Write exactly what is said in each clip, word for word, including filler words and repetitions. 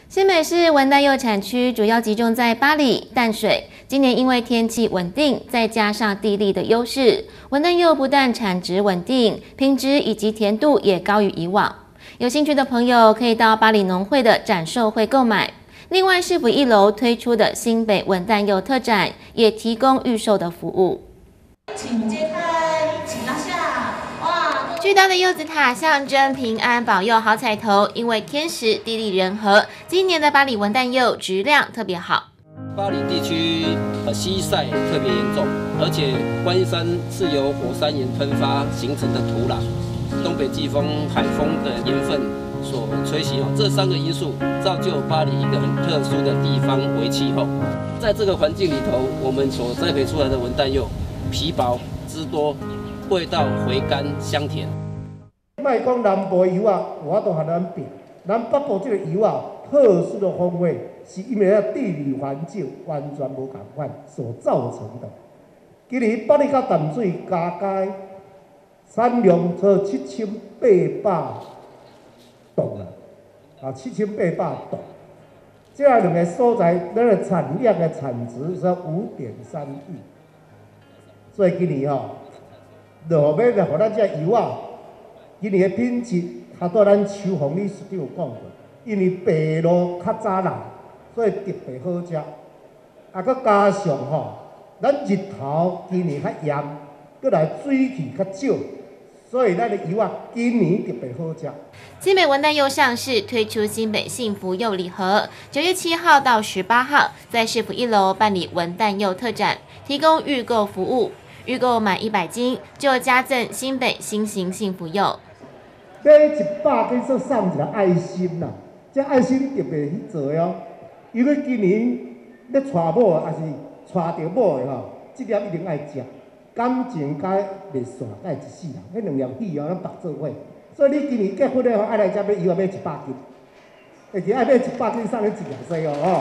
新北市文旦柚产区主要集中在八里、淡水。今年因为天气稳定，再加上地利的优势，文旦柚不但产值稳定，品质以及甜度也高于以往。有兴趣的朋友可以到八里农会的展售会购买。另外，市府一楼推出的新北文旦柚特展也提供预售的服务。 请揭开，请拉下。哇！ 巨大的柚子塔象征平安保佑好彩头，因为天时地利人和，今年的八里文旦柚质量特别好。 八里地区呃西晒特别严重，而且观音山是由火山岩喷发形成的土壤，东北季风、海风的盐分所吹袭哦，这三个因素造就巴黎一个很特殊的地方为气候。在这个环境里头，我们所栽培出来的文旦柚皮薄、汁多，味道回甘香甜。 卖讲南部的柚啊，有法度和咱比，咱北部这个柚啊，特殊的风味，是因为地理环境完全无同款所造成的。今年八里到淡水加加产量超七千八百吨啊，啊七千八百吨。这两个所在，咱的产量的产值是五点三亿。所以今年吼，落尾来互咱这柚啊，今年的品质，较多咱邱宏理事长有讲过，因为白露较早来，所以特别好食。啊，佮加上吼，咱日头今年较炎，佮来水气较少，所以咱的柚啊，今年特别好食。 新北文旦柚上市推出新北幸福柚礼盒，九月七号到十八号在市府一楼办理文旦柚特展，提供预购服务。预购满一百斤就加赠新北新型幸福柚。 这一百斤说送一个爱心啦，这爱心特别去做的哦。因为今年咧娶某还是娶着某的吼，这点一定爱食。感情甲袂散，甲会一世人，迄两样喜哦，咱白做伙。所以你今年结婚咧吼，爱来这买柚啊，买一百斤，而且爱买一百斤送你一两岁哦吼。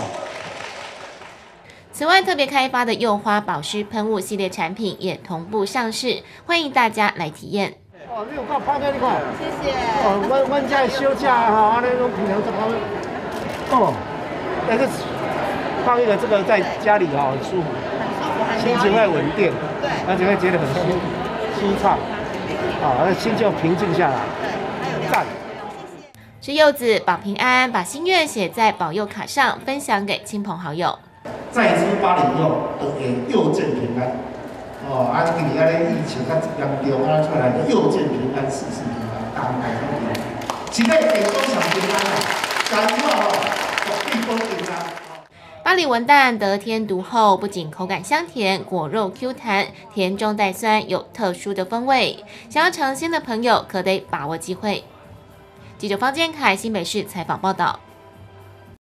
此外，特别开发的柚花保湿喷雾系列产品也同步上市，欢迎大家来体验。 哦，你有够拍开你看， 谢谢。 哦，阮阮这休假哈，安尼拢平常在旁边，哦，但是放一个这个在家里哈，很舒服，心情会稳定， 对， 而且会觉得很舒舒畅，啊，那心就平静下来，赞。 吃柚子保平安，把心愿写在保佑卡上，分享给亲朋好友。 再出八里柚，就会柚见平安。哦，啊，今年安尼疫情较严重，啊出来的柚见平安，事事平安，大家都平安。期待健康上平安啦，加油啊！祝地方平安。 八里文旦得天独厚，不仅口感香甜，果肉 Q 弹，甜中带酸，有特殊的风味。想要尝鲜的朋友，可得把握机会。记者方建凯新北市采访报道。